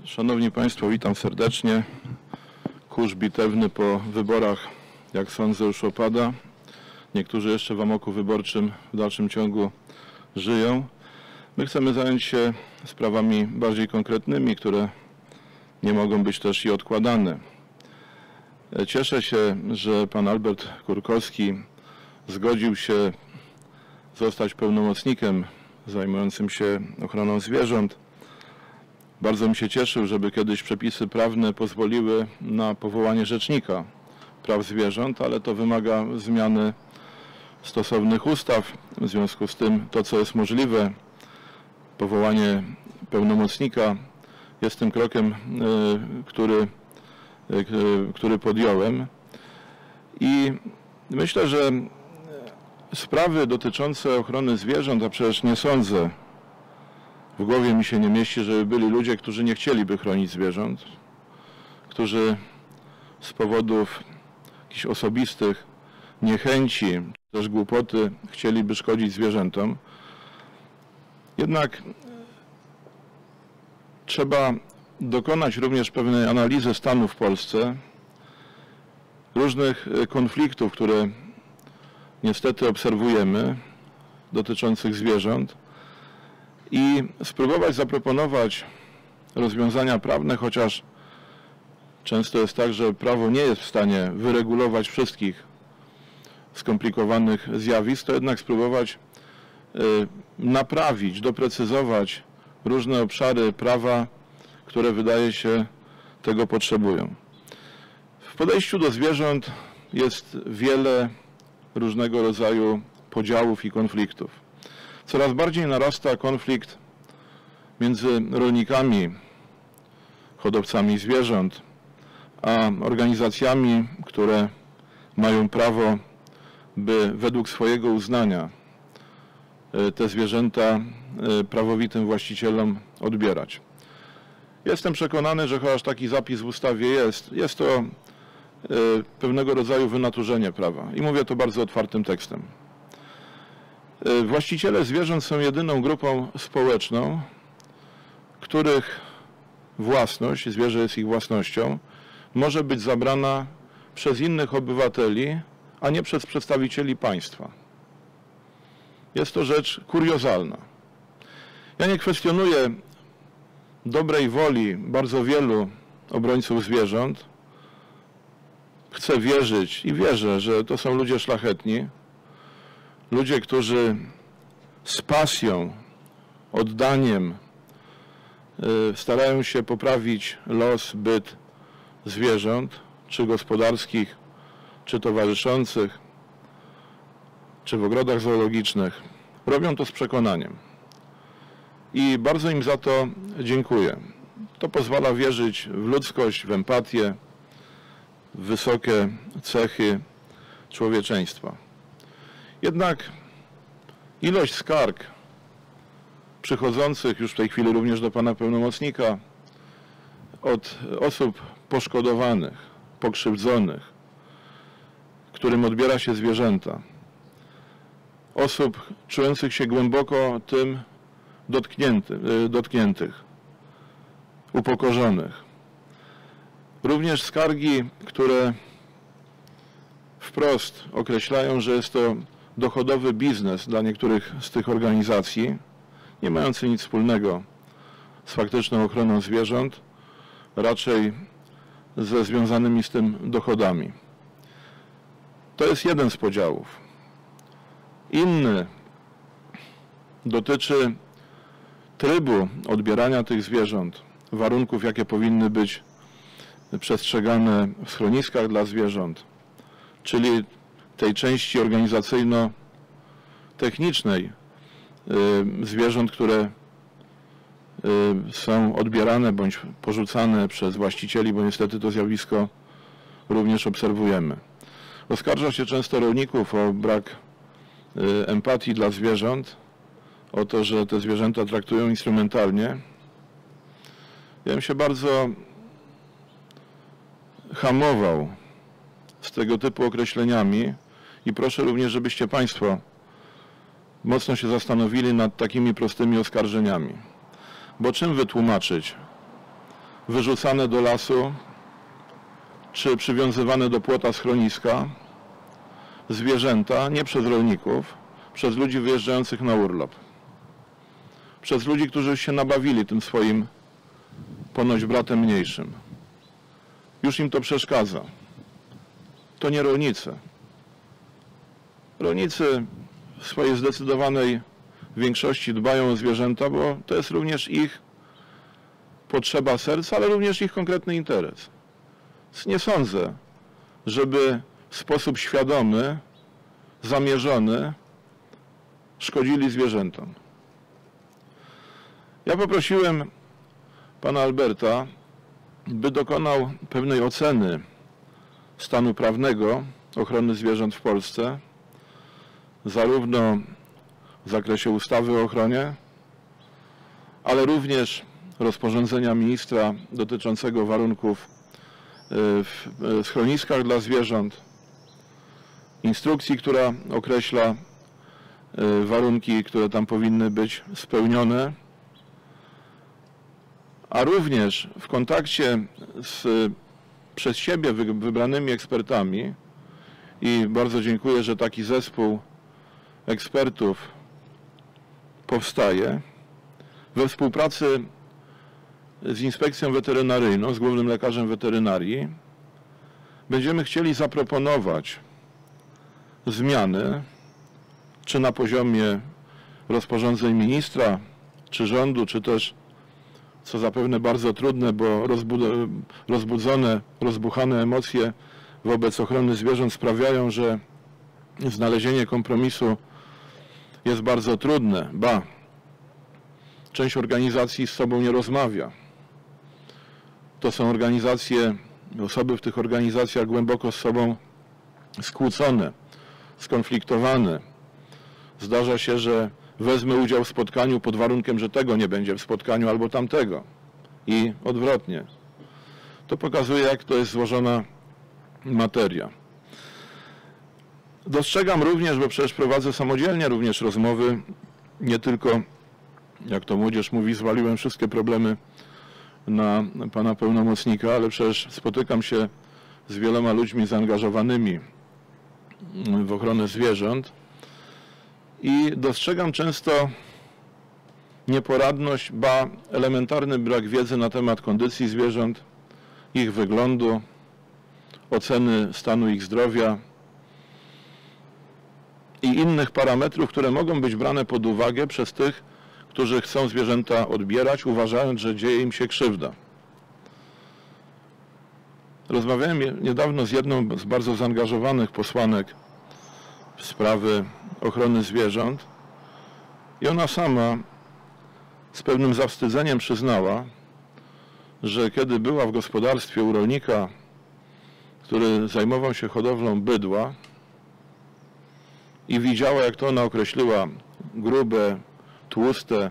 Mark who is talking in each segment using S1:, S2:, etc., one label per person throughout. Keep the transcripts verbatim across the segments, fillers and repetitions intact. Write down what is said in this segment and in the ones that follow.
S1: Szanowni Państwo, witam serdecznie. Kurz bitewny po wyborach, jak sądzę, już opada. Niektórzy jeszcze w amoku wyborczym w dalszym ciągu żyją. My chcemy zająć się sprawami bardziej konkretnymi, które nie mogą być też i odkładane. Cieszę się, że pan Albert Kurkowski zgodził się zostać pełnomocnikiem zajmującym się ochroną zwierząt. Bardzo bym się cieszył, żeby kiedyś przepisy prawne pozwoliły na powołanie rzecznika praw zwierząt, ale to wymaga zmiany stosownych ustaw. W związku z tym to, co jest możliwe, powołanie pełnomocnika jest tym krokiem, który, który podjąłem. I myślę, że sprawy dotyczące ochrony zwierząt, a przecież nie sądzę, w głowie mi się nie mieści, żeby byli ludzie, którzy nie chcieliby chronić zwierząt, którzy z powodów jakichś osobistych niechęci, czy też głupoty chcieliby szkodzić zwierzętom. Jednak trzeba dokonać również pewnej analizy stanu w Polsce, różnych konfliktów, które niestety obserwujemy, dotyczących zwierząt, i spróbować zaproponować rozwiązania prawne, chociaż często jest tak, że prawo nie jest w stanie wyregulować wszystkich skomplikowanych zjawisk, to jednak spróbować naprawić, doprecyzować różne obszary prawa, które wydaje się tego potrzebują. W podejściu do zwierząt jest wiele różnego rodzaju podziałów i konfliktów. Coraz bardziej narasta konflikt między rolnikami, hodowcami zwierząt, a organizacjami, które mają prawo, by według swojego uznania te zwierzęta prawowitym właścicielom odbierać. Jestem przekonany, że chociaż taki zapis w ustawie jest, jest to pewnego rodzaju wynaturzenie prawa. I mówię to bardzo otwartym tekstem. Właściciele zwierząt są jedyną grupą społeczną, których własność, zwierzę jest ich własnością, może być zabrana przez innych obywateli, a nie przez przedstawicieli państwa. Jest to rzecz kuriozalna. Ja nie kwestionuję dobrej woli bardzo wielu obrońców zwierząt. Chcę wierzyć i wierzę, że to są ludzie szlachetni, ludzie, którzy z pasją, oddaniem starają się poprawić los, byt zwierząt, czy gospodarskich, czy towarzyszących, czy w ogrodach zoologicznych. Robią to z przekonaniem. I bardzo im za to dziękuję. To pozwala wierzyć w ludzkość, w empatię, w wysokie cechy człowieczeństwa. Jednak ilość skarg przychodzących już w tej chwili również do pana pełnomocnika od osób poszkodowanych, pokrzywdzonych, którym odbiera się zwierzęta, osób czujących się głęboko tym dotknięty, dotkniętych, upokorzonych. Również skargi, które wprost określają, że jest to dochodowy biznes dla niektórych z tych organizacji, nie mający nic wspólnego z faktyczną ochroną zwierząt, raczej ze związanymi z tym dochodami. To jest jeden z podziałów. Inny dotyczy trybu odbierania tych zwierząt, warunków, jakie powinny być przestrzegane w schroniskach dla zwierząt, czyli tej części organizacyjno-technicznej zwierząt, które są odbierane bądź porzucane przez właścicieli, bo niestety to zjawisko również obserwujemy. Oskarża się często rolników o brak empatii dla zwierząt, o to, że te zwierzęta traktują instrumentalnie. Ja bym się bardzo hamował z tego typu określeniami i proszę również, żebyście Państwo mocno się zastanowili nad takimi prostymi oskarżeniami. Bo czym wytłumaczyć wyrzucane do lasu, czy przywiązywane do płota schroniska zwierzęta, nie przez rolników, przez ludzi wyjeżdżających na urlop. Przez ludzi, którzy się nabawili tym swoim ponoć bratem mniejszym. Już im to przeszkadza. To nie rolnicy. Rolnicy w swojej zdecydowanej większości dbają o zwierzęta, bo to jest również ich potrzeba serca, ale również ich konkretny interes. Więc nie sądzę, żeby w sposób świadomy, zamierzony szkodzili zwierzętom. Ja poprosiłem pana Alberta, by dokonał pewnej oceny stanu prawnego ochrony zwierząt w Polsce, zarówno w zakresie ustawy o ochronie, ale również rozporządzenia ministra dotyczącego warunków w schroniskach dla zwierząt, instrukcji, która określa warunki, które tam powinny być spełnione, a również w kontakcie z przez siebie wybranymi ekspertami i bardzo dziękuję, że taki zespół ekspertów powstaje we współpracy z Inspekcją Weterynaryjną, z Głównym Lekarzem Weterynarii. Będziemy chcieli zaproponować zmiany, czy na poziomie rozporządzeń ministra, czy rządu, czy też, co zapewne bardzo trudne, bo rozbudzone, rozbuchane emocje wobec ochrony zwierząt sprawiają, że znalezienie kompromisu jest bardzo trudne, ba, część organizacji z sobą nie rozmawia. To są organizacje, osoby w tych organizacjach głęboko z sobą skłócone, skonfliktowane. Zdarza się, że wezmę udział w spotkaniu pod warunkiem, że tego nie będzie w spotkaniu albo tamtego. I odwrotnie. To pokazuje, jak to jest złożona materia. Dostrzegam również, bo przecież prowadzę samodzielnie również rozmowy, nie tylko, jak to młodzież mówi, zwaliłem wszystkie problemy na pana pełnomocnika, ale przecież spotykam się z wieloma ludźmi zaangażowanymi w ochronę zwierząt i dostrzegam często nieporadność, ba elementarny brak wiedzy na temat kondycji zwierząt, ich wyglądu, oceny stanu ich zdrowia i innych parametrów, które mogą być brane pod uwagę przez tych, którzy chcą zwierzęta odbierać, uważając, że dzieje im się krzywda. Rozmawiałem niedawno z jedną z bardzo zaangażowanych posłanek w sprawy ochrony zwierząt i ona sama z pewnym zawstydzeniem przyznała, że kiedy była w gospodarstwie u rolnika, który zajmował się hodowlą bydła i widziała, jak to ona określiła, grube, tłuste,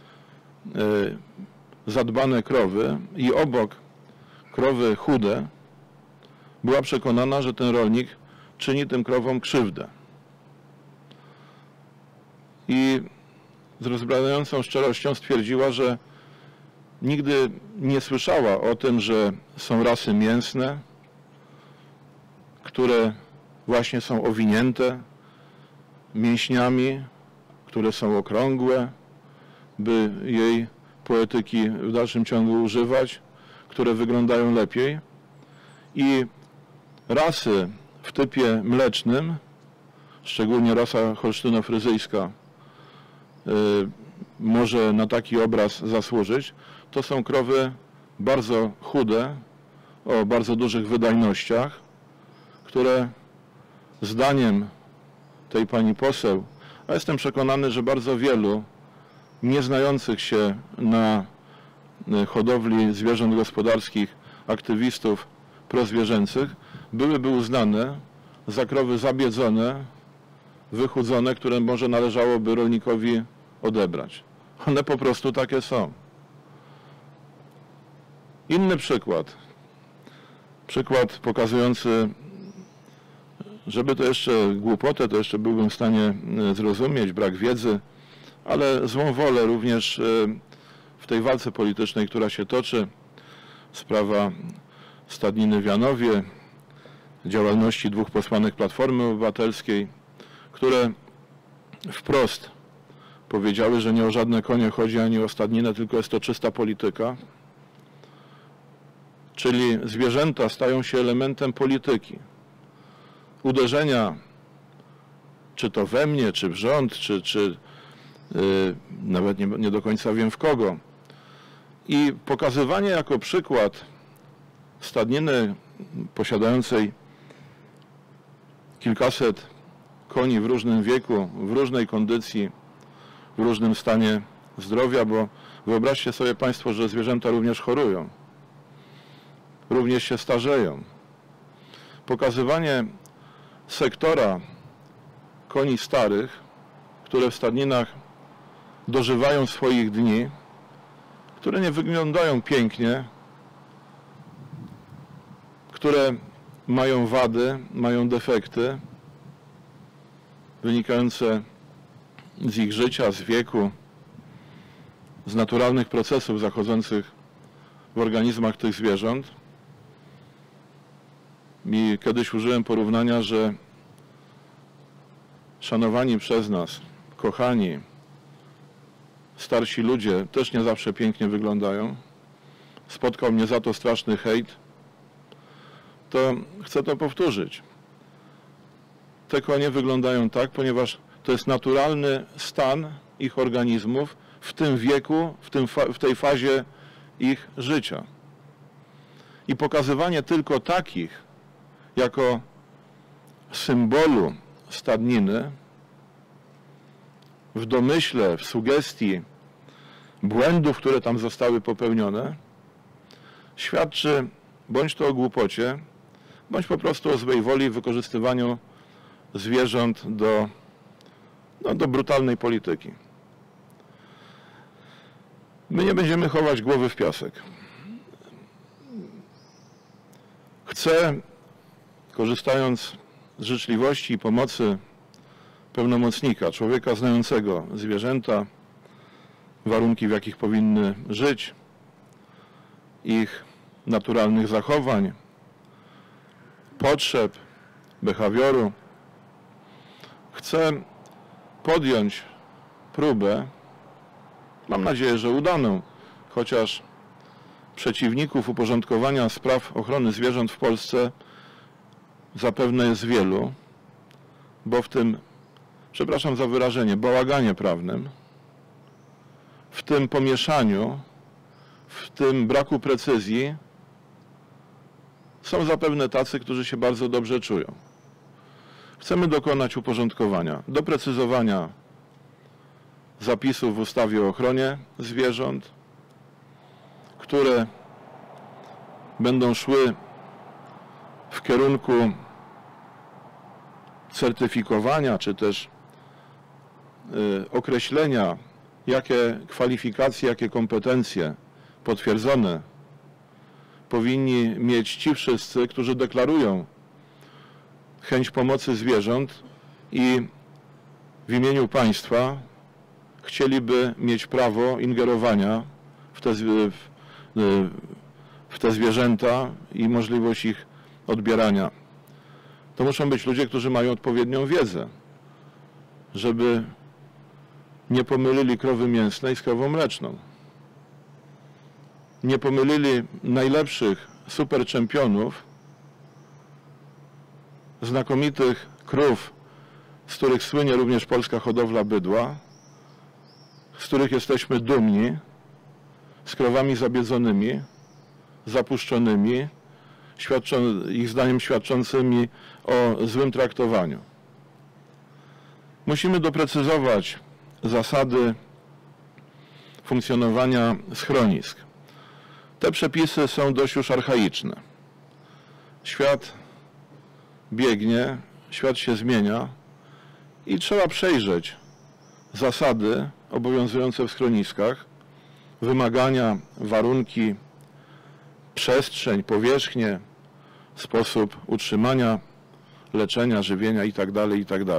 S1: zadbane krowy i obok krowy chude, była przekonana, że ten rolnik czyni tym krowom krzywdę. I z rozbrajającą szczerością stwierdziła, że nigdy nie słyszała o tym, że są rasy mięsne, które właśnie są owinięte mięśniami, które są okrągłe, by jej poetyki w dalszym ciągu używać, które wyglądają lepiej. I rasy w typie mlecznym, szczególnie rasa holsztyno-fryzyjska, może na taki obraz zasłużyć, to są krowy bardzo chude, o bardzo dużych wydajnościach, które zdaniem tej pani poseł, a jestem przekonany, że bardzo wielu nieznających się na hodowli zwierząt gospodarskich aktywistów prozwierzęcych, byłyby uznane za krowy zabiedzone, wychudzone, które może należałoby rolnikowi odebrać. One po prostu takie są. Inny przykład. Przykład pokazujący, żeby to jeszcze głupotę, to jeszcze byłbym w stanie zrozumieć, brak wiedzy, ale złą wolę również w tej walce politycznej, która się toczy. sprawa stadniny w Janowie, działalności dwóch posłanek Platformy Obywatelskiej, które wprost powiedziały, że nie o żadne konie chodzi ani o stadninę, tylko jest to czysta polityka. Czyli zwierzęta stają się elementem polityki. Uderzenia, czy to we mnie, czy w rząd, czy, czy yy, nawet nie, nie do końca wiem w kogo. I pokazywanie jako przykład stadniny posiadającej kilkaset koni w różnym wieku, w różnej kondycji, w różnym stanie zdrowia, bo wyobraźcie sobie Państwo, że zwierzęta również chorują, również się starzeją. Pokazywanie sektora koni starych, które w stadninach dożywają swoich dni, które nie wyglądają pięknie, które mają wady, mają defekty wynikające z ich życia, z wieku, z naturalnych procesów zachodzących w organizmach tych zwierząt. I kiedyś użyłem porównania, że szanowani przez nas, kochani, starsi ludzie też nie zawsze pięknie wyglądają. Spotkał mnie za to straszny hejt. To chcę to powtórzyć. Te konie wyglądają tak, ponieważ to jest naturalny stan ich organizmów w tym wieku, w, tym fa- w tej fazie ich życia. I pokazywanie tylko takich jako symbolu stadniny w domyśle, w sugestii błędów, które tam zostały popełnione, świadczy bądź to o głupocie, bądź po prostu o złej woli w wykorzystywaniu zwierząt do, no, do brutalnej polityki. My nie będziemy chować głowy w piasek. Chcę, korzystając z życzliwości i pomocy pełnomocnika, człowieka znającego zwierzęta, warunki, w jakich powinny żyć, ich naturalnych zachowań, potrzeb, behawioru, chcę podjąć próbę, mam nadzieję, że udaną, chociaż przeciwników uporządkowania spraw ochrony zwierząt w Polsce zapewne jest wielu, bo w tym, przepraszam za wyrażenie, bałaganie prawnym, w tym pomieszaniu, w tym braku precyzji są zapewne tacy, którzy się bardzo dobrze czują. Chcemy dokonać uporządkowania, doprecyzowania zapisów w ustawie o ochronie zwierząt, które będą szły w kierunku certyfikowania, czy też y, określenia, jakie kwalifikacje, jakie kompetencje potwierdzone powinni mieć ci wszyscy, którzy deklarują chęć pomocy zwierząt i w imieniu państwa chcieliby mieć prawo ingerowania w te, w, w te zwierzęta i możliwość ich odbierania. To muszą być ludzie, którzy mają odpowiednią wiedzę, żeby nie pomylili krowy mięsnej z krową mleczną. Nie pomylili najlepszych super czempionów, znakomitych krów, z których słynie również polska hodowla bydła, z których jesteśmy dumni, z krowami zabiedzonymi, zapuszczonymi, świadczą, ich zdaniem świadczącymi o złym traktowaniu. Musimy doprecyzować zasady funkcjonowania schronisk. Te przepisy są dość już archaiczne. Świat biegnie, świat się zmienia i trzeba przejrzeć zasady obowiązujące w schroniskach, wymagania, warunki, przestrzeń, powierzchnię, sposób utrzymania, leczenia, żywienia itd., itd.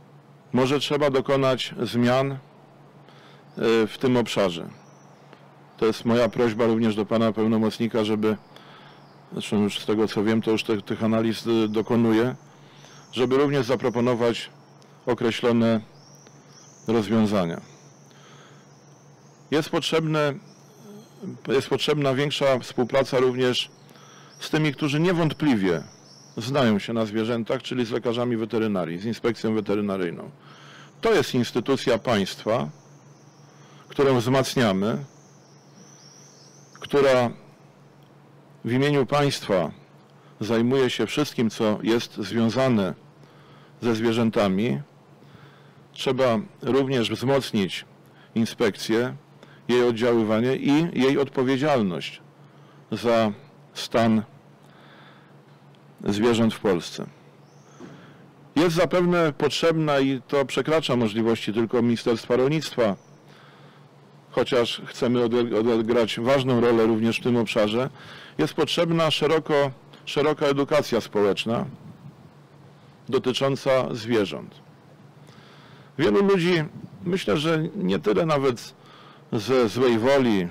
S1: Może trzeba dokonać zmian w tym obszarze. To jest moja prośba również do pana pełnomocnika, żeby, zresztą już z tego co wiem, to już tych, tych analiz dokonuję, żeby również zaproponować określone rozwiązania. Jest potrzebne, jest potrzebna większa współpraca również z tymi, którzy niewątpliwie znają się na zwierzętach, czyli z lekarzami weterynarii, z inspekcją weterynaryjną. To jest instytucja państwa, którą wzmacniamy, która w imieniu państwa zajmuje się wszystkim, co jest związane ze zwierzętami. Trzeba również wzmocnić inspekcję, jej oddziaływanie i jej odpowiedzialność za stan zwierząt w Polsce. Jest zapewne potrzebna, i to przekracza możliwości tylko Ministerstwa Rolnictwa, chociaż chcemy odegrać ważną rolę również w tym obszarze, jest potrzebna szeroko, szeroka edukacja społeczna dotycząca zwierząt. Wielu ludzi, myślę, że nie tyle nawet ze złej woli,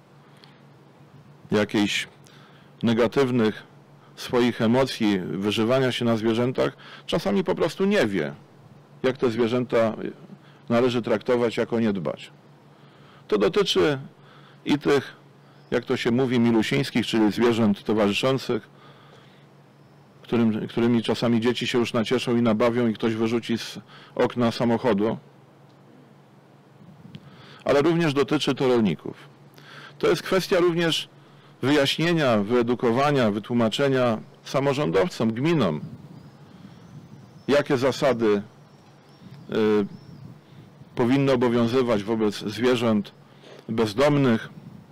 S1: jakichś negatywnych swoich emocji, wyżywania się na zwierzętach, czasami po prostu nie wie, jak te zwierzęta należy traktować, jak o nie dbać. To dotyczy i tych, jak to się mówi, milusińskich, czyli zwierząt towarzyszących, którym, którymi czasami dzieci się już nacieszą i nabawią i ktoś wyrzuci z okna samochodu, ale również dotyczy to rolników. To jest kwestia również wyjaśnienia, wyedukowania, wytłumaczenia samorządowcom, gminom, jakie zasady y, powinny obowiązywać wobec zwierząt bezdomnych,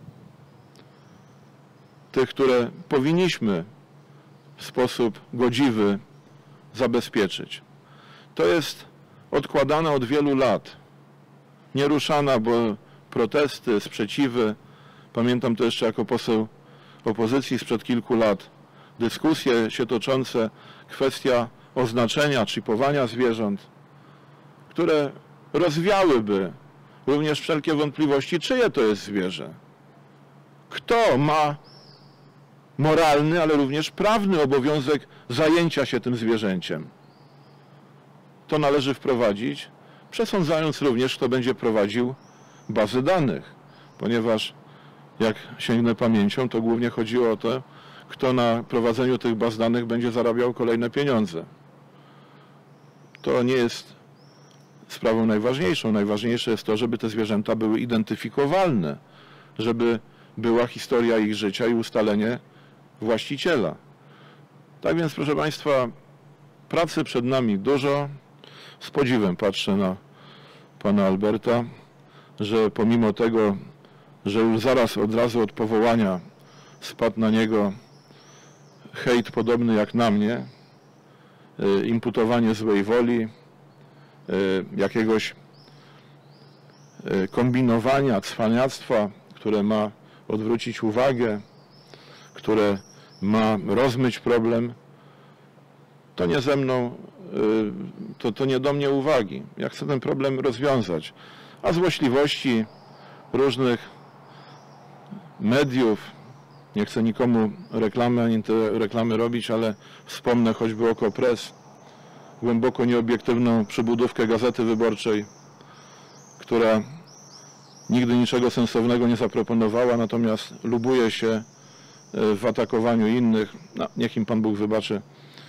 S1: tych, które powinniśmy w sposób godziwy zabezpieczyć. To jest odkładane od wielu lat, nieruszana, bo protesty, sprzeciwy, pamiętam to jeszcze jako poseł opozycji sprzed kilku lat, dyskusje się toczące, kwestia oznaczenia, czipowania zwierząt, które rozwiałyby również wszelkie wątpliwości, czyje to jest zwierzę. Kto ma moralny, ale również prawny obowiązek zajęcia się tym zwierzęciem. To należy wprowadzić, przesądzając również, kto będzie prowadził bazy danych, ponieważ jak sięgnę pamięcią, to głównie chodziło o to, kto na prowadzeniu tych baz danych będzie zarabiał kolejne pieniądze. To nie jest sprawą najważniejszą. Najważniejsze jest to, żeby te zwierzęta były identyfikowalne, żeby była historia ich życia i ustalenie właściciela. Tak więc, proszę Państwa, pracy przed nami dużo. Z podziwem patrzę na pana Alberta, że pomimo tego, że już zaraz od razu od powołania spadł na niego hejt podobny jak na mnie, imputowanie złej woli, jakiegoś kombinowania, cwaniactwa, które ma odwrócić uwagę, które ma rozmyć problem, to nie ze mną, to, to nie do mnie uwagi. Ja chcę ten problem rozwiązać. A złośliwości różnych mediów, nie chcę nikomu reklamy ani te reklamy robić, ale wspomnę choćby Okopres, głęboko nieobiektywną przybudówkę Gazety Wyborczej, która nigdy niczego sensownego nie zaproponowała, natomiast lubuje się w atakowaniu innych. No, niech im Pan Bóg wybaczy.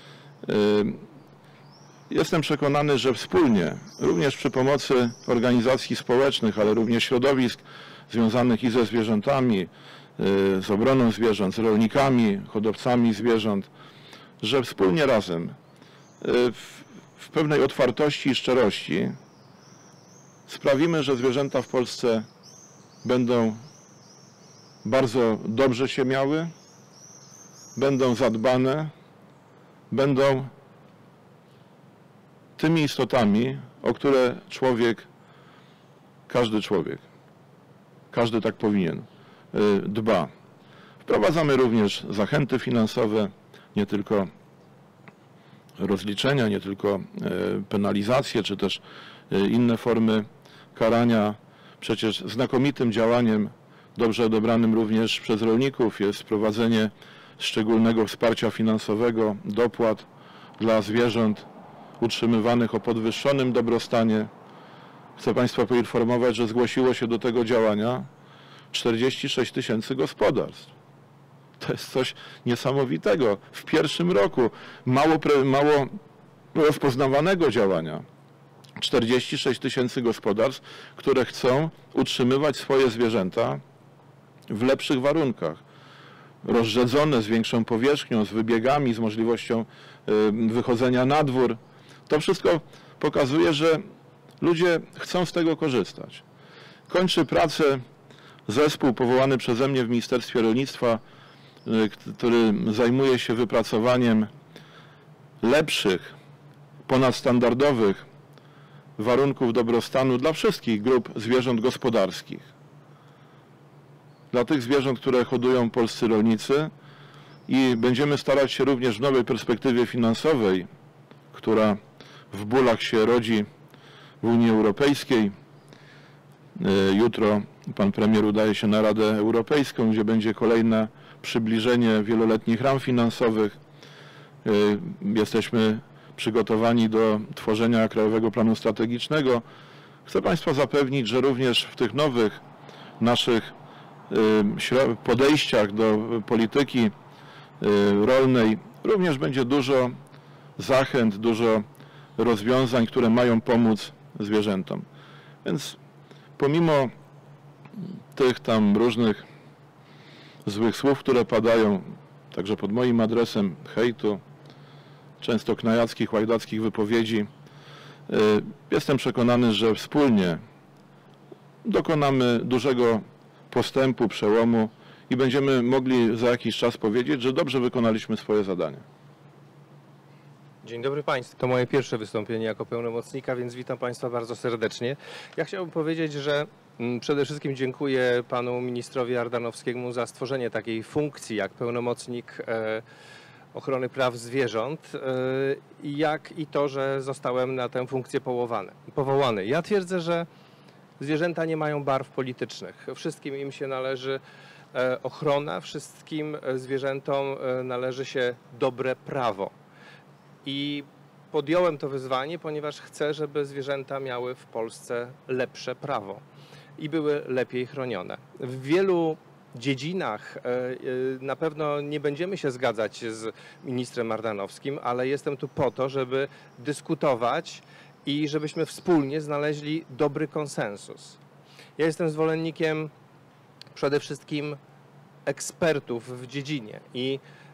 S1: Jestem przekonany, że wspólnie, również przy pomocy organizacji społecznych, ale również środowisk związanych i ze zwierzętami, z obroną zwierząt, z rolnikami, hodowcami zwierząt, że wspólnie razem w, w pewnej otwartości i szczerości sprawimy, że zwierzęta w Polsce będą bardzo dobrze się miały, będą zadbane, będą tymi istotami, o które człowiek, każdy człowiek, każdy tak powinien, dba. Wprowadzamy również zachęty finansowe, nie tylko rozliczenia, nie tylko penalizacje, czy też inne formy karania. Przecież znakomitym działaniem dobrze odebranym również przez rolników jest wprowadzenie szczególnego wsparcia finansowego, dopłat dla zwierząt utrzymywanych o podwyższonym dobrostanie. Chcę Państwa poinformować, że zgłosiło się do tego działania czterdzieści sześć tysięcy gospodarstw. To jest coś niesamowitego. W pierwszym roku mało, mało rozpoznawanego działania. czterdzieści sześć tysięcy gospodarstw, które chcą utrzymywać swoje zwierzęta w lepszych warunkach. Rozrzedzone, z większą powierzchnią, z wybiegami, z możliwością wychodzenia na dwór. To wszystko pokazuje, że ludzie chcą z tego korzystać. Kończy pracę zespół powołany przeze mnie w Ministerstwie Rolnictwa, który zajmuje się wypracowaniem lepszych, ponadstandardowych warunków dobrostanu dla wszystkich grup zwierząt gospodarskich. Dla tych zwierząt, które hodują polscy rolnicy, i będziemy starać się również w nowej perspektywie finansowej, która w bólach się rodzi w Unii Europejskiej. Jutro pan premier udaje się na Radę Europejską, gdzie będzie kolejne przybliżenie wieloletnich ram finansowych. Jesteśmy przygotowani do tworzenia Krajowego Planu Strategicznego. Chcę Państwa zapewnić, że również w tych nowych naszych podejściach do polityki rolnej również będzie dużo zachęt, dużo rozwiązań, które mają pomóc zwierzętom. Więc pomimo tych tam różnych złych słów, które padają, także pod moim adresem, hejtu, często knajackich, łajdackich wypowiedzi, jestem przekonany, że wspólnie dokonamy dużego postępu, przełomu i będziemy mogli za jakiś czas powiedzieć, że dobrze wykonaliśmy swoje zadanie.
S2: Dzień dobry Państwu. To moje pierwsze wystąpienie jako pełnomocnika, więc witam Państwa bardzo serdecznie. Ja chciałbym powiedzieć, że przede wszystkim dziękuję panu ministrowi Ardanowskiemu za stworzenie takiej funkcji jak pełnomocnik ochrony praw zwierząt, jak i to, że zostałem na tę funkcję powołany. Ja twierdzę, że zwierzęta nie mają barw politycznych. Wszystkim im się należy ochrona, wszystkim zwierzętom należy się dobre prawo. I podjąłem to wyzwanie, ponieważ chcę, żeby zwierzęta miały w Polsce lepsze prawo i były lepiej chronione. W wielu dziedzinach na pewno nie będziemy się zgadzać z ministrem Ardanowskim, ale jestem tu po to, żeby dyskutować i żebyśmy wspólnie znaleźli dobry konsensus. Ja jestem zwolennikiem przede wszystkim ekspertów w dziedzinie i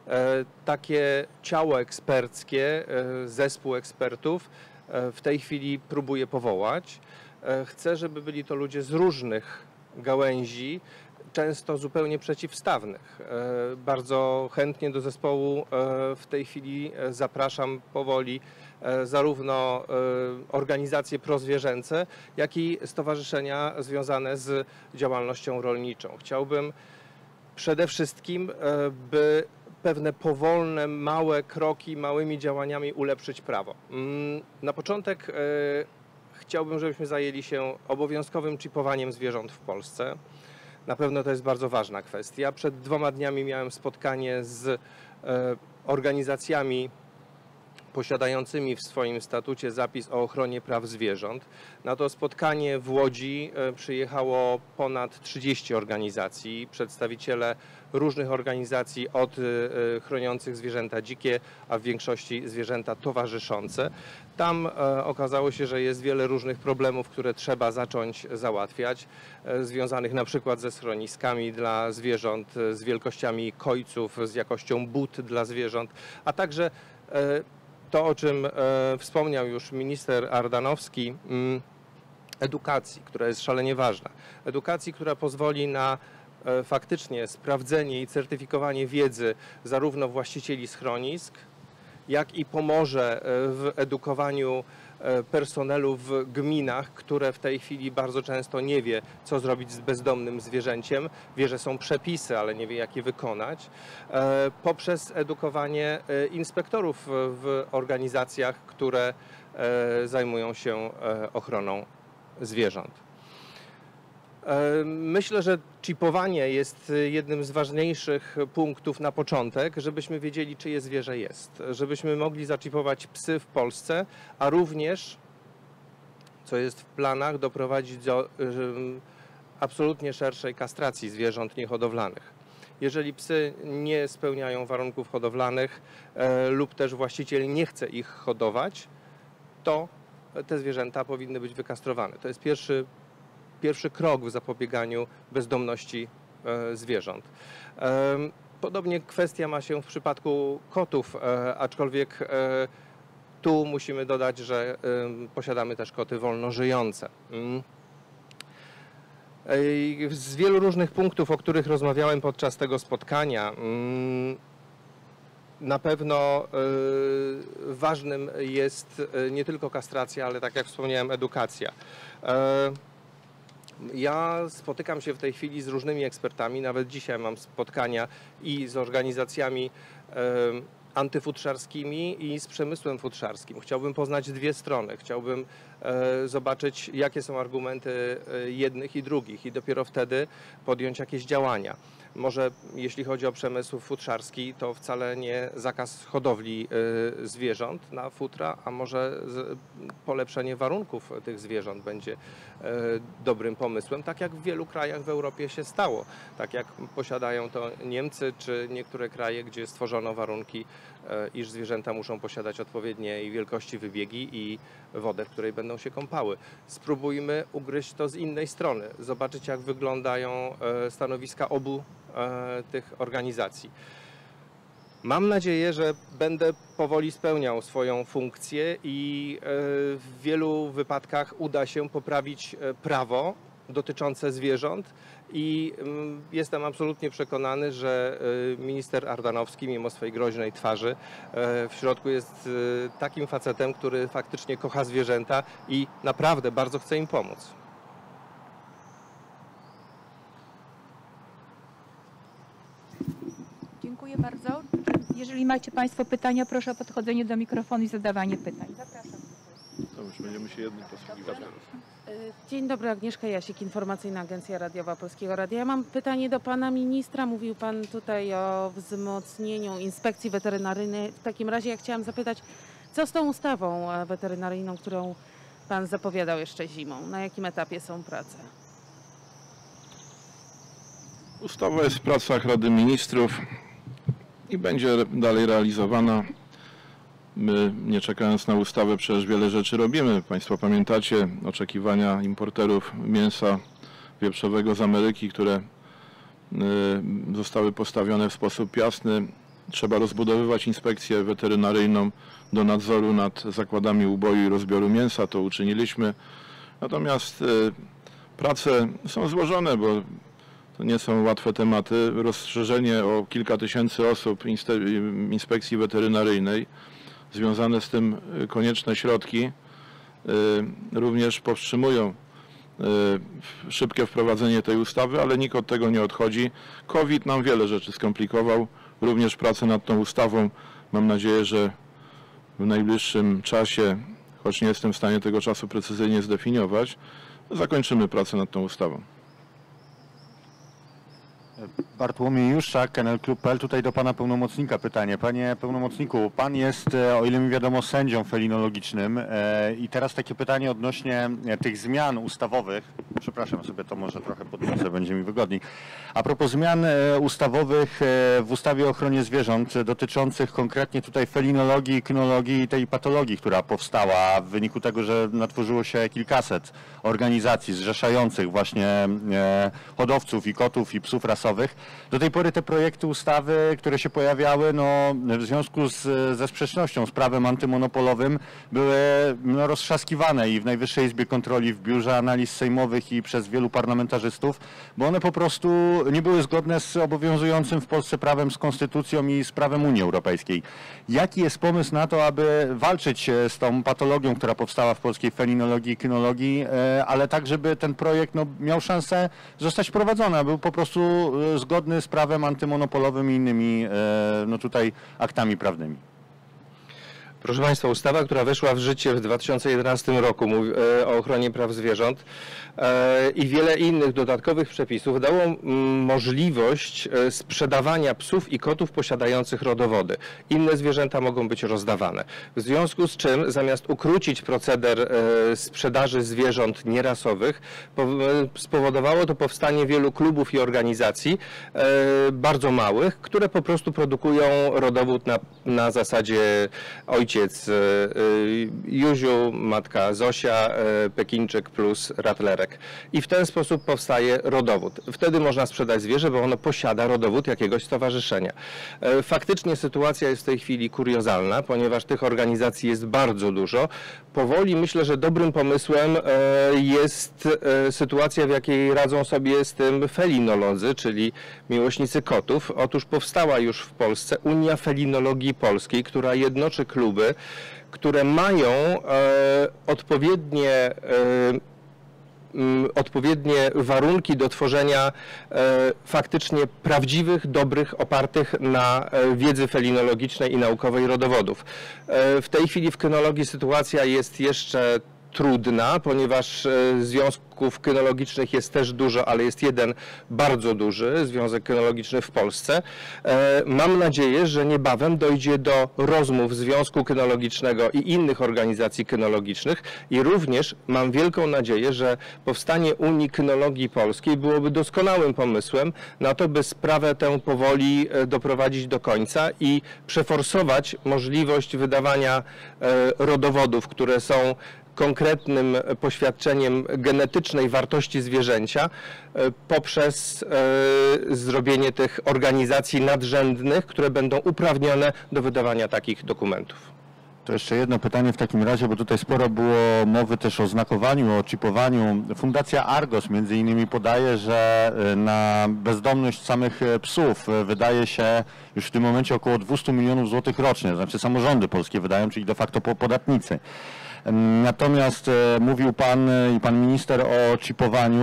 S2: takie ciało eksperckie, zespół ekspertów w tej chwili próbuję powołać. Chcę, żeby byli to ludzie z różnych gałęzi, często zupełnie przeciwstawnych. Bardzo chętnie do zespołu w tej chwili zapraszam powoli zarówno organizacje prozwierzęce, jak i stowarzyszenia związane z działalnością rolniczą. Chciałbym przede wszystkim, by pewne powolne, małe kroki, małymi działaniami ulepszyć prawo. Na początek chciałbym, żebyśmy zajęli się obowiązkowym czipowaniem zwierząt w Polsce. Na pewno to jest bardzo ważna kwestia. Przed dwoma dniami miałem spotkanie z organizacjami posiadającymi w swoim statucie zapis o ochronie praw zwierząt. Na to spotkanie w Łodzi przyjechało ponad trzydzieści organizacji, przedstawiciele różnych organizacji od chroniących zwierzęta dzikie, a w większości zwierzęta towarzyszące. Tam okazało się, że jest wiele różnych problemów, które trzeba zacząć załatwiać, związanych na przykład ze schroniskami dla zwierząt, z wielkościami kojców, z jakością but dla zwierząt, a także to, o czym wspomniał już minister Ardanowski, edukacji, która jest szalenie ważna. Edukacji, która pozwoli na faktycznie sprawdzenie i certyfikowanie wiedzy zarówno właścicieli schronisk, jak i pomoże w edukowaniu personelu w gminach, które w tej chwili bardzo często nie wie, co zrobić z bezdomnym zwierzęciem. Wie, że są przepisy, ale nie wie, jak je wykonać. Poprzez edukowanie inspektorów w organizacjach, które zajmują się ochroną zwierząt. Myślę, że chipowanie jest jednym z ważniejszych punktów na początek, żebyśmy wiedzieli, czyje zwierzę jest. Żebyśmy mogli zaczipować psy w Polsce, a również, co jest w planach, doprowadzić do absolutnie szerszej kastracji zwierząt niehodowlanych. Jeżeli psy nie spełniają warunków hodowlanych e, lub też właściciel nie chce ich hodować, to te zwierzęta powinny być wykastrowane. To jest pierwszy, pierwszy krok w zapobieganiu bezdomności e, zwierząt. E, podobnie kwestia ma się w przypadku kotów, e, aczkolwiek e, tu musimy dodać, że e, posiadamy też koty wolno żyjące. Mm. Z wielu różnych punktów, o których rozmawiałem podczas tego spotkania, na pewno ważnym jest nie tylko kastracja, ale tak jak wspomniałem, edukacja. Ja spotykam się w tej chwili z różnymi ekspertami, nawet dzisiaj mam spotkania i z organizacjami antyfutrzarskimi i z przemysłem futrzarskim. Chciałbym poznać dwie strony, chciałbym e, zobaczyć, jakie są argumenty jednych i drugich i dopiero wtedy podjąć jakieś działania. Może jeśli chodzi o przemysł futrzarski, to wcale nie zakaz hodowli y, zwierząt na futra, a może z, polepszenie warunków tych zwierząt będzie y, dobrym pomysłem, tak jak w wielu krajach w Europie się stało, tak jak posiadają to Niemcy czy niektóre kraje, gdzie stworzono warunki, y, iż zwierzęta muszą posiadać odpowiedniej wielkości wybiegi i wodę, w której będą się kąpały. Spróbujmy ugryźć to z innej strony, zobaczyć, jak wyglądają y, stanowiska obu tych organizacji. Mam nadzieję, że będę powoli spełniał swoją funkcję i w wielu wypadkach uda się poprawić prawo dotyczące zwierząt i jestem absolutnie przekonany, że minister Ardanowski, mimo swojej groźnej twarzy, w środku jest takim facetem, który faktycznie kocha zwierzęta i naprawdę bardzo chce im pomóc.
S3: Dziękuję bardzo. Jeżeli macie Państwo pytania, proszę o podchodzenie do mikrofonu i zadawanie pytań. Zapraszam.
S1: To już będziemy się jednym posługiwać.
S4: Dzień dobry, Agnieszka Jasik, Informacyjna Agencja Radiowa Polskiego Radia. Ja mam pytanie do Pana Ministra. Mówił Pan tutaj o wzmocnieniu inspekcji weterynaryjnej. W takim razie ja chciałam zapytać, co z tą ustawą weterynaryjną, którą Pan zapowiadał jeszcze zimą? Na jakim etapie są prace?
S1: Ustawa jest w pracach Rady Ministrów i będzie dalej realizowana. My, nie czekając na ustawę, przecież wiele rzeczy robimy. Państwo pamiętacie oczekiwania importerów mięsa wieprzowego z Ameryki, które zostały postawione w sposób jasny. Trzeba rozbudowywać inspekcję weterynaryjną do nadzoru nad zakładami uboju i rozbioru mięsa. To uczyniliśmy. Natomiast prace są złożone, bo to nie są łatwe tematy. Rozszerzenie o kilka tysięcy osób inspekcji weterynaryjnej, związane z tym konieczne środki również powstrzymują szybkie wprowadzenie tej ustawy, ale nikt od tego nie odchodzi. COVID nam wiele rzeczy skomplikował, również pracę nad tą ustawą. Mam nadzieję, że w najbliższym czasie, choć nie jestem w stanie tego czasu precyzyjnie zdefiniować, zakończymy pracę nad tą ustawą.
S5: Bartłomiej Juszczak, Kennel Klub kropka p l. Tutaj do Pana Pełnomocnika pytanie. Panie Pełnomocniku, Pan jest, o ile mi wiadomo, sędzią felinologicznym i teraz takie pytanie odnośnie tych zmian ustawowych. Przepraszam sobie, to może trochę podniosę, będzie mi wygodniej. A propos zmian ustawowych w ustawie o ochronie zwierząt dotyczących konkretnie tutaj felinologii, kynologii i tej patologii, która powstała w wyniku tego, że natworzyło się kilkaset organizacji zrzeszających właśnie hodowców i kotów i psów rasowych. Do tej pory te projekty ustawy, które się pojawiały, no, w związku z, ze sprzecznością z prawem antymonopolowym, były no, roztrzaskiwane i w Najwyższej Izbie Kontroli, w Biurze Analiz Sejmowych i przez wielu parlamentarzystów, bo one po prostu nie były zgodne z obowiązującym w Polsce prawem, z konstytucją i z prawem Unii Europejskiej. Jaki jest pomysł na to, aby walczyć z tą patologią, która powstała w polskiej felinologii i kynologii, ale tak, żeby ten projekt no, miał szansę zostać wprowadzony, był po prostu zgodny z prawem antymonopolowym i innymi no, tutaj aktami prawnymi?
S2: Proszę Państwa, ustawa, która weszła w życie w dwa tysiące jedenastym roku mówi, e, o ochronie praw zwierząt e, i wiele innych dodatkowych przepisów dało m, możliwość e, sprzedawania psów i kotów posiadających rodowody. Inne zwierzęta mogą być rozdawane. W związku z czym zamiast ukrócić proceder e, sprzedaży zwierząt nierasowych, po, e, spowodowało to powstanie wielu klubów i organizacji e, bardzo małych, które po prostu produkują rodowód na, na zasadzie ojciec Józiu, matka Zosia, Pekinczyk plus Ratlerek. I w ten sposób powstaje rodowód. Wtedy można sprzedać zwierzę, bo ono posiada rodowód jakiegoś stowarzyszenia. Faktycznie sytuacja jest w tej chwili kuriozalna, ponieważ tych organizacji jest bardzo dużo. Powoli myślę, że dobrym pomysłem jest sytuacja, w jakiej radzą sobie z tym felinolodzy, czyli miłośnicy kotów. Otóż powstała już w Polsce Unia Felinologii Polskiej, która jednoczy kluby, które mają e, odpowiednie, e, m, odpowiednie warunki do tworzenia e, faktycznie prawdziwych, dobrych, opartych na e, wiedzy felinologicznej i naukowej rodowodów. E, w tej chwili w kynologii sytuacja jest jeszcze trudna, ponieważ związków kynologicznych jest też dużo, ale jest jeden bardzo duży związek kynologiczny w Polsce. Mam nadzieję, że niebawem dojdzie do rozmów Związku Kynologicznego i innych organizacji kynologicznych i również mam wielką nadzieję, że powstanie Unii Kynologii Polskiej byłoby doskonałym pomysłem na to, by sprawę tę powoli doprowadzić do końca i przeforsować możliwość wydawania rodowodów, które są konkretnym poświadczeniem genetycznej wartości zwierzęcia poprzez e, zrobienie tych organizacji nadrzędnych, które będą uprawnione do wydawania takich dokumentów.
S5: To jeszcze jedno pytanie w takim razie, bo tutaj sporo było mowy też o znakowaniu, o czipowaniu. Fundacja Argos między innymi podaje, że na bezdomność samych psów wydaje się już w tym momencie około dwieście milionów złotych rocznie, znaczy samorządy polskie wydają, czyli de facto podatnicy. Natomiast e, mówił Pan i Pan Minister o czipowaniu.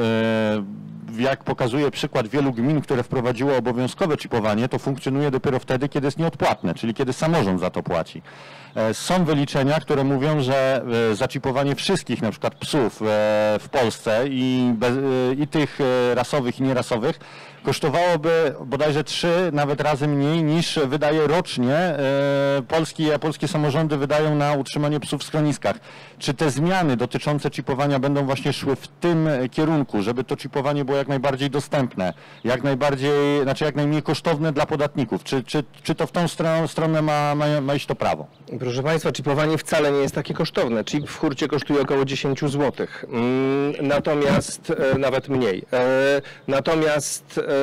S5: E, jak pokazuje przykład wielu gmin, które wprowadziło obowiązkowe czipowanie, to funkcjonuje dopiero wtedy, kiedy jest nieodpłatne, czyli kiedy samorząd za to płaci. E, są wyliczenia, które mówią, że e, zaczipowanie wszystkich na przykład psów e, w Polsce i, bez, e, i tych e, rasowych i nierasowych kosztowałoby bodajże trzy nawet razy mniej niż wydaje rocznie e, polskie, polskie samorządy wydają na utrzymanie psów w schroniskach. Czy te zmiany dotyczące czipowania będą właśnie szły w tym kierunku, żeby to czipowanie było jak najbardziej dostępne, jak najbardziej, znaczy jak najmniej kosztowne dla podatników? Czy, czy, czy to w tą stronę, stronę ma, ma, ma iść to prawo?
S2: Proszę Państwa, czipowanie wcale nie jest takie kosztowne. Chip w hurcie kosztuje około dziesięć złotych, natomiast e, nawet mniej. E, natomiast e,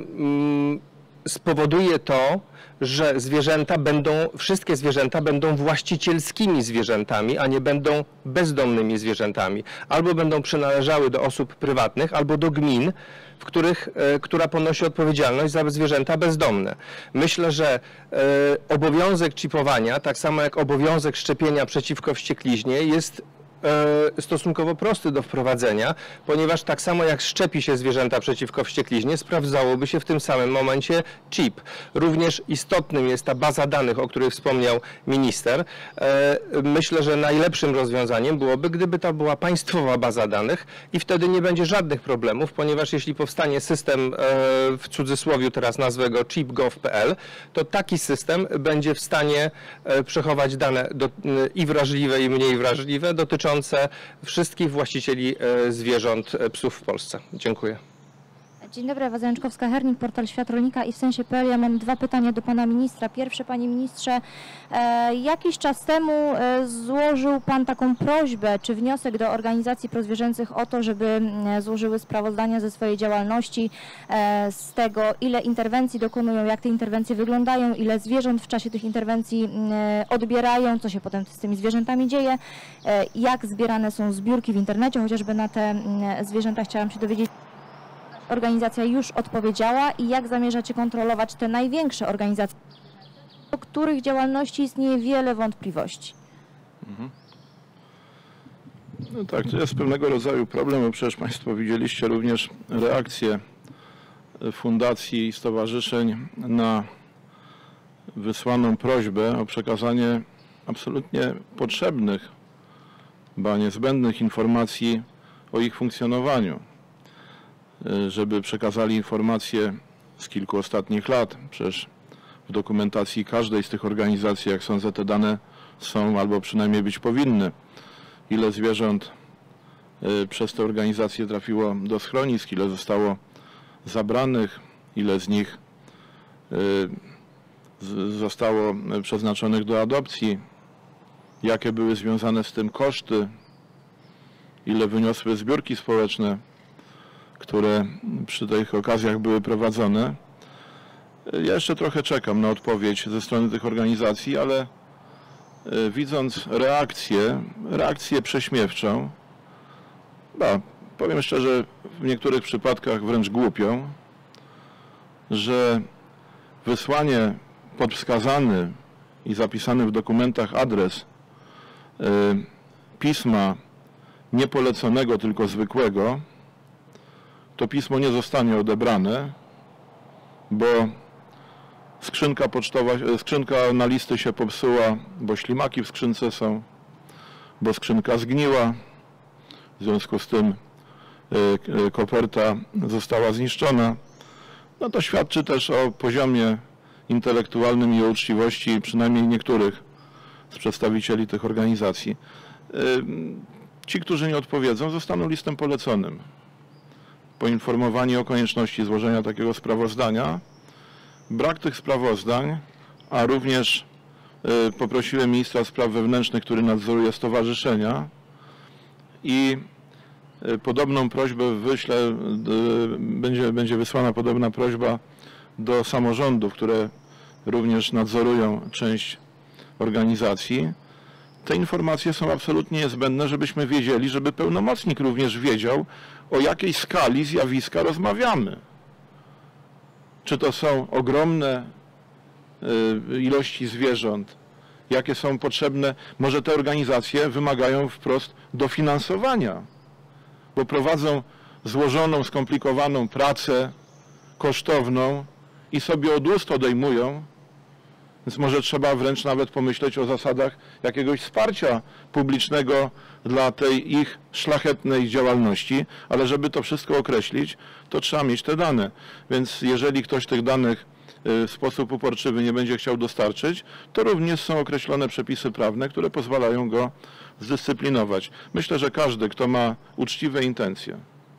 S2: m, spowoduje to, że zwierzęta będą, wszystkie zwierzęta będą właścicielskimi zwierzętami, a nie będą bezdomnymi zwierzętami. Albo będą przynależały do osób prywatnych, albo do gmin, w których, e, która ponosi odpowiedzialność za zwierzęta bezdomne. Myślę, że e, obowiązek czipowania, tak samo jak obowiązek szczepienia przeciwko wściekliźnie, jest stosunkowo prosty do wprowadzenia, ponieważ tak samo jak szczepi się zwierzęta przeciwko wściekliźnie, sprawdzałoby się w tym samym momencie chip. Również istotnym jest ta baza danych, o której wspomniał minister. Myślę, że najlepszym rozwiązaniem byłoby, gdyby to była państwowa baza danych i wtedy nie będzie żadnych problemów, ponieważ jeśli powstanie system, w cudzysłowie teraz nazwę go chip kropka gov kropka p l, to taki system będzie w stanie przechować dane do, i wrażliwe, i mniej wrażliwe dotyczące wszystkich właścicieli zwierząt, psów w Polsce. Dziękuję.
S6: Dzień dobry, Ewa Zajączkowska-Hernik, portal Świat Rolnika i w sensie kropka p l. Ja mam dwa pytania do pana ministra. Pierwsze, panie ministrze, e, jakiś czas temu e, złożył pan taką prośbę czy wniosek do organizacji prozwierzęcych o to, żeby e, złożyły sprawozdania ze swojej działalności, e, z tego, ile interwencji dokonują, jak te interwencje wyglądają, ile zwierząt w czasie tych interwencji e, odbierają, co się potem z tymi zwierzętami dzieje, e, jak zbierane są zbiórki w internecie, chociażby na te e, zwierzęta chciałam się dowiedzieć. Organizacja już odpowiedziała i jak zamierzacie kontrolować te największe organizacje, do których działalności istnieje wiele wątpliwości?
S1: Mhm. No tak, to jest pewnego rodzaju problem, bo przecież Państwo widzieliście również reakcję fundacji i stowarzyszeń na wysłaną prośbę o przekazanie absolutnie potrzebnych, ba niezbędnych informacji o ich funkcjonowaniu, żeby przekazali informacje z kilku ostatnich lat. Przecież w dokumentacji każdej z tych organizacji, jak sądzę, te dane są albo przynajmniej być powinny. Ile zwierząt przez te organizacje trafiło do schronisk, ile zostało zabranych, ile z nich zostało przeznaczonych do adopcji, jakie były związane z tym koszty, ile wyniosły zbiórki społeczne, które przy tych okazjach były prowadzone. Ja jeszcze trochę czekam na odpowiedź ze strony tych organizacji, ale widząc reakcję, reakcję prześmiewczą, ba, powiem szczerze, w niektórych przypadkach wręcz głupią, że wysłanie pod wskazany i zapisany w dokumentach adres y, pisma nie poleconego, tylko zwykłego, to pismo nie zostanie odebrane, bo skrzynka pocztowa, skrzynka na listy się popsuła, bo ślimaki w skrzynce są, bo skrzynka zgniła, w związku z tym y, koperta została zniszczona. No to świadczy też o poziomie intelektualnym i o uczciwości przynajmniej niektórych z przedstawicieli tych organizacji. Ci, którzy nie odpowiedzą, zostaną listem poleconym. Poinformowani o konieczności złożenia takiego sprawozdania. Brak tych sprawozdań, a również poprosiłem ministra spraw wewnętrznych, który nadzoruje stowarzyszenia, i podobną prośbę wyślę, będzie, będzie wysłana podobna prośba do samorządów, które również nadzorują część organizacji. Te informacje są absolutnie niezbędne, żebyśmy wiedzieli, żeby pełnomocnik również wiedział, o jakiej skali zjawiska rozmawiamy. Czy to są ogromne y, ilości zwierząt, jakie są potrzebne. Może te organizacje wymagają wprost dofinansowania, bo prowadzą złożoną, skomplikowaną pracę, kosztowną i sobie od ust odejmują, więc może trzeba wręcz nawet pomyśleć o zasadach jakiegoś wsparcia publicznego dla tej ich szlachetnej działalności, ale żeby to wszystko określić, to trzeba mieć te dane. Więc jeżeli ktoś tych danych w sposób uporczywy nie będzie chciał dostarczyć, to również są określone przepisy prawne, które pozwalają go zdyscyplinować. Myślę, że każdy, kto ma uczciwe intencje,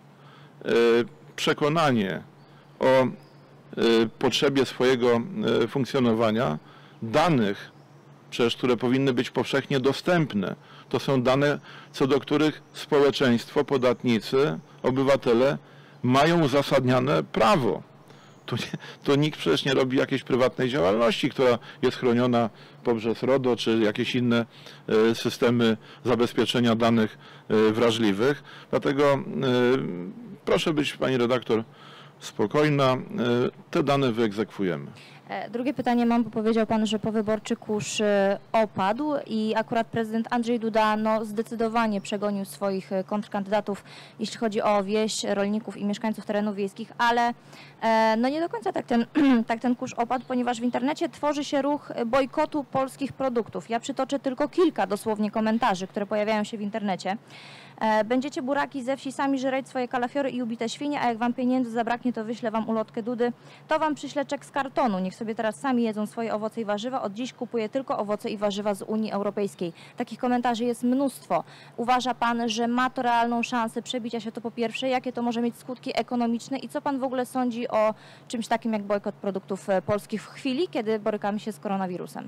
S1: przekonanie o potrzebie swojego funkcjonowania, danych, przecież które powinny być powszechnie dostępne, to są dane, co do których społeczeństwo, podatnicy, obywatele mają uzasadnione prawo. To, nie, to nikt przecież nie robi jakiejś prywatnej działalności, która jest chroniona poprzez RODO czy jakieś inne systemy zabezpieczenia danych wrażliwych. Dlatego proszę być, pani redaktor, spokojna. Te dane wyegzekwujemy.
S6: Drugie pytanie mam, bo powiedział pan, że powyborczy kurz opadł i akurat prezydent Andrzej Duda no, zdecydowanie przegonił swoich kontrkandydatów, jeśli chodzi o wieś, rolników i mieszkańców terenów wiejskich, ale no nie do końca tak ten, tak ten kurz opadł, ponieważ w internecie tworzy się ruch bojkotu polskich produktów. Ja przytoczę tylko kilka dosłownie komentarzy, które pojawiają się w internecie. Będziecie buraki ze wsi sami żreć swoje kalafiory i ubite świnie, a jak wam pieniędzy zabraknie, to wyślę wam ulotkę Dudy, to wam przyślę czek z kartonu. Niech sobie teraz sami jedzą swoje owoce i warzywa. Od dziś kupuję tylko owoce i warzywa z Unii Europejskiej. Takich komentarzy jest mnóstwo. Uważa pan, że ma to realną szansę przebicia się, to po pierwsze? Jakie to może mieć skutki ekonomiczne i co pan w ogóle sądzi o czymś takim jak bojkot produktów polskich w chwili, kiedy borykamy się z koronawirusem?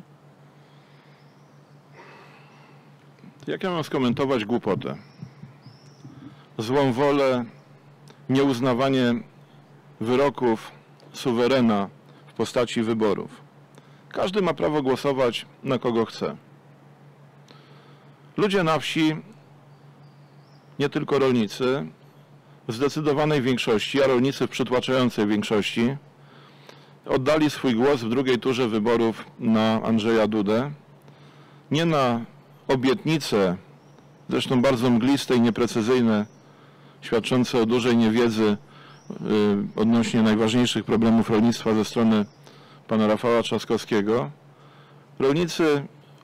S1: Jak ja mam skomentować głupotę? Złą wolę, nieuznawanie wyroków suwerena w postaci wyborów. Każdy ma prawo głosować na kogo chce. Ludzie na wsi, nie tylko rolnicy, w zdecydowanej większości, a rolnicy w przytłaczającej większości, oddali swój głos w drugiej turze wyborów na Andrzeja Dudę. Nie na obietnice, zresztą bardzo mgliste i nieprecyzyjne, świadczące o dużej niewiedzy y, odnośnie najważniejszych problemów rolnictwa ze strony pana Rafała Trzaskowskiego. Rolnicy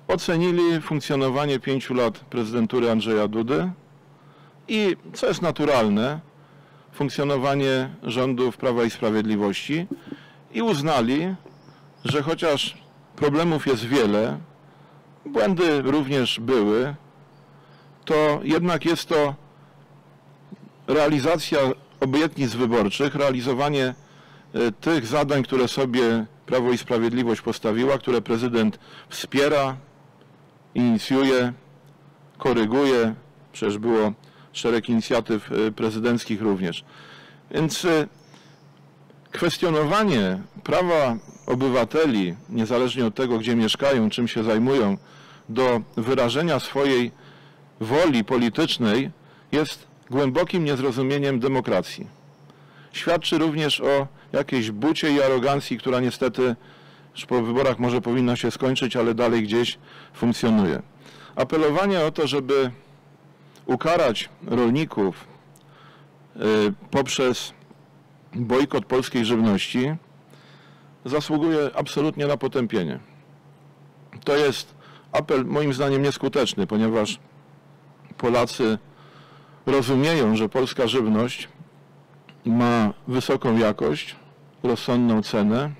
S1: ocenili funkcjonowanie pięciu lat prezydentury Andrzeja Dudy i, co jest naturalne, funkcjonowanie rządów Prawa i Sprawiedliwości i uznali, że chociaż problemów jest wiele, błędy również były, to jednak jest to realizacja obietnic wyborczych, realizowanie tych zadań, które sobie Prawo i Sprawiedliwość postawiła, które prezydent wspiera, inicjuje, koryguje. Przecież było szereg inicjatyw prezydenckich również. Więc kwestionowanie prawa obywateli, niezależnie od tego, gdzie mieszkają, czym się zajmują, do wyrażenia swojej woli politycznej jest głębokim niezrozumieniem demokracji. Świadczy również o jakiejś bucie i arogancji, która niestety już po wyborach może powinna się skończyć, ale dalej gdzieś funkcjonuje. Apelowanie o to, żeby ukarać rolników y, poprzez bojkot polskiej żywności zasługuje absolutnie na potępienie. To jest apel moim zdaniem nieskuteczny, ponieważ Polacy rozumieją, że polska żywność ma wysoką jakość, rozsądną cenę.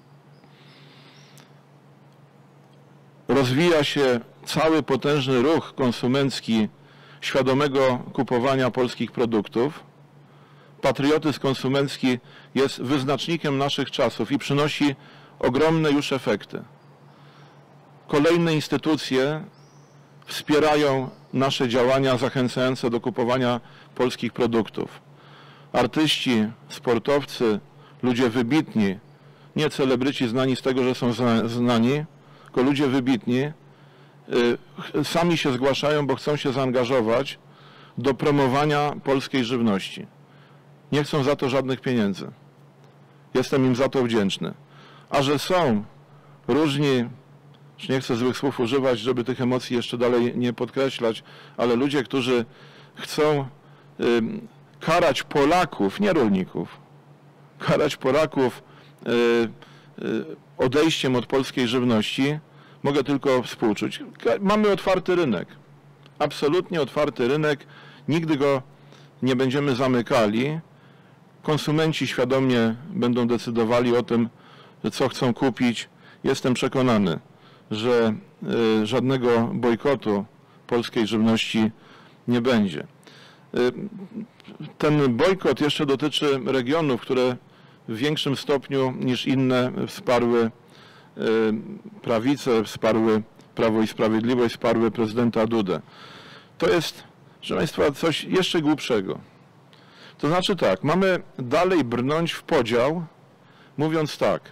S1: Rozwija się cały potężny ruch konsumencki świadomego kupowania polskich produktów. Patriotyzm konsumencki jest wyznacznikiem naszych czasów i przynosi ogromne już efekty. Kolejne instytucje wspierają nasze działania zachęcające do kupowania polskich produktów. Artyści, sportowcy, ludzie wybitni, nie celebryci znani z tego, że są znani, tylko ludzie wybitni, y, sami się zgłaszają, bo chcą się zaangażować do promowania polskiej żywności. Nie chcą za to żadnych pieniędzy. Jestem im za to wdzięczny. A że są różni, już nie chcę złych słów używać, żeby tych emocji jeszcze dalej nie podkreślać, ale ludzie, którzy chcą y, karać Polaków, nie rolników, karać Polaków y, y, odejściem od polskiej żywności, mogę tylko współczuć. Mamy otwarty rynek, absolutnie otwarty rynek, nigdy go nie będziemy zamykali. Konsumenci świadomie będą decydowali o tym, co chcą kupić. Jestem przekonany, że y, żadnego bojkotu polskiej żywności nie będzie. Y, ten bojkot jeszcze dotyczy regionów, które w większym stopniu niż inne wsparły y, prawicę, wsparły Prawo i Sprawiedliwość, wsparły prezydenta Dudę. To jest, proszę Państwa, coś jeszcze głupszego. To znaczy tak, mamy dalej brnąć w podział, mówiąc tak,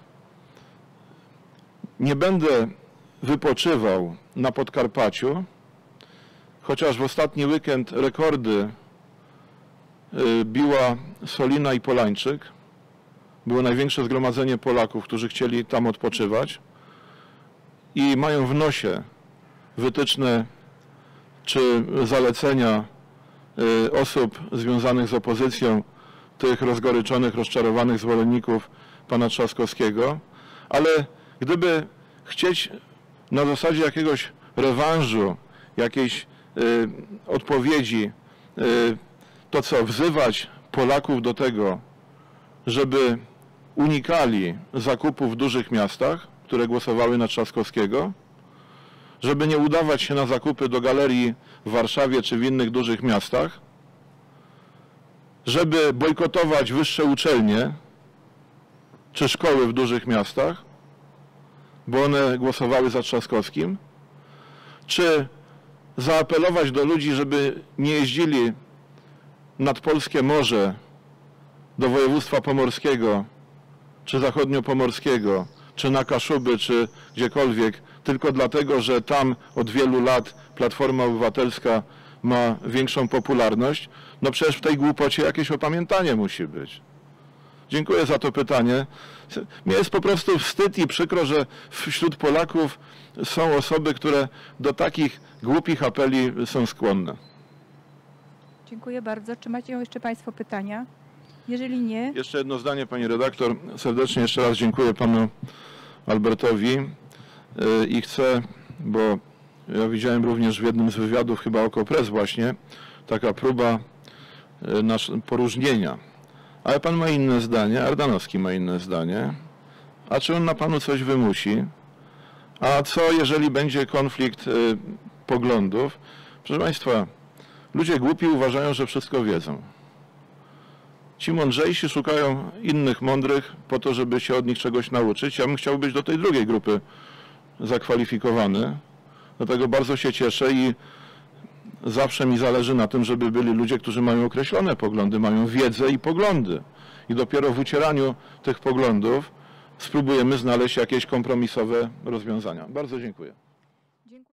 S1: nie będę wypoczywał na Podkarpaciu, chociaż w ostatni weekend rekordy biła Solina i Polańczyk. Było największe zgromadzenie Polaków, którzy chcieli tam odpoczywać i mają w nosie wytyczne czy zalecenia osób związanych z opozycją, tych rozgoryczonych, rozczarowanych zwolenników pana Trzaskowskiego, ale gdyby chcieć na zasadzie jakiegoś rewanżu, jakiejś y, odpowiedzi, y, to co, wzywać Polaków do tego, żeby unikali zakupów w dużych miastach, które głosowały na Trzaskowskiego, żeby nie udawać się na zakupy do galerii w Warszawie czy w innych dużych miastach, żeby bojkotować wyższe uczelnie czy szkoły w dużych miastach, bo one głosowały za Trzaskowskim, czy zaapelować do ludzi, żeby nie jeździli nad polskie morze do województwa pomorskiego, czy zachodniopomorskiego, czy na Kaszuby, czy gdziekolwiek, tylko dlatego, że tam od wielu lat Platforma Obywatelska ma większą popularność. No przecież w tej głupocie jakieś opamiętanie musi być. Dziękuję za to pytanie. Mnie jest po prostu wstyd i przykro, że wśród Polaków są osoby, które do takich głupich apeli są skłonne.
S3: Dziękuję bardzo. Czy macie jeszcze Państwo pytania? Jeżeli nie...
S1: Jeszcze jedno zdanie, pani redaktor. Serdecznie jeszcze raz dziękuję panu Albertowi i chcę, bo Ja widziałem również w jednym z wywiadów, chyba Okopres właśnie, taka próba y, nasz, poróżnienia. Ale pan ma inne zdanie, Ardanowski ma inne zdanie. A czy on na panu coś wymusi? A co, jeżeli będzie konflikt y, poglądów? Proszę państwa, ludzie głupi uważają, że wszystko wiedzą. Ci mądrzejsi szukają innych mądrych po to, żeby się od nich czegoś nauczyć. Ja bym chciał być do tej drugiej grupy zakwalifikowany. Dlatego bardzo się cieszę i zawsze mi zależy na tym, żeby byli ludzie, którzy mają określone poglądy, mają wiedzę i poglądy. I dopiero w ucieraniu tych poglądów spróbujemy znaleźć jakieś kompromisowe rozwiązania. Bardzo dziękuję.